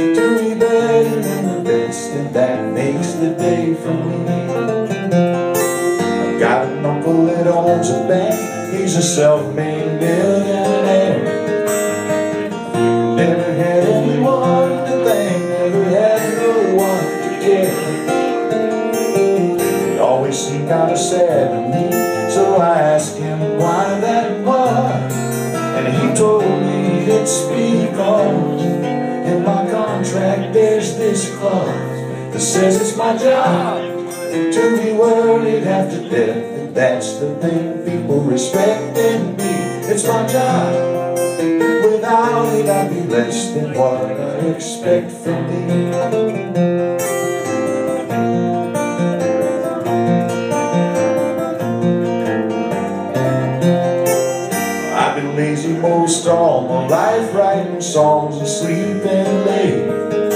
to be better than the best, and that makes the day for me. I've got an uncle that owns a bank. He's a self-made millionaire. Never had anyone to thank, never had no one to care. He always seemed kind of sad to me, so I asked him why that was, and he told me it's because in my contract there's this clause that says it's my job to be worried after death, and that's the thing people respect in me. It's my job. Without it I'd be less than what I expect from me. I've been lazy most all my life, writing songs and sleeping late.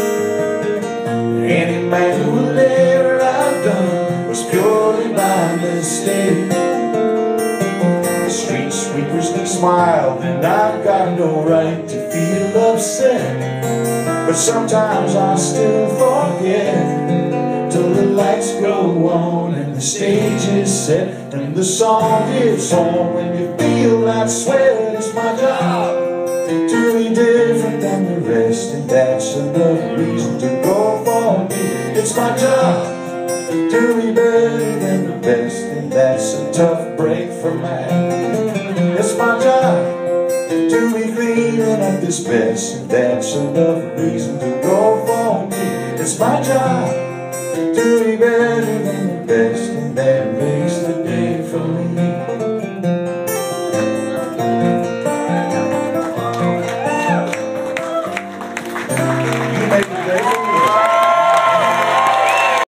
Any manual error I've done was purely by mistake. The street sweepers can smile, and I've got no right to feel upset, but sometimes I still forget till the lights go on and the stage is set and the song is on. When you feel that sweat, it's my job to be different than the rest, and that's enough reason to go for me. It's my job to be better than the best, and that's a tough break for me. It's my job to be cleaning up this mess, and that's enough reason to go for me. It's my job to be better than the best, and that makes the day for me. You make the day.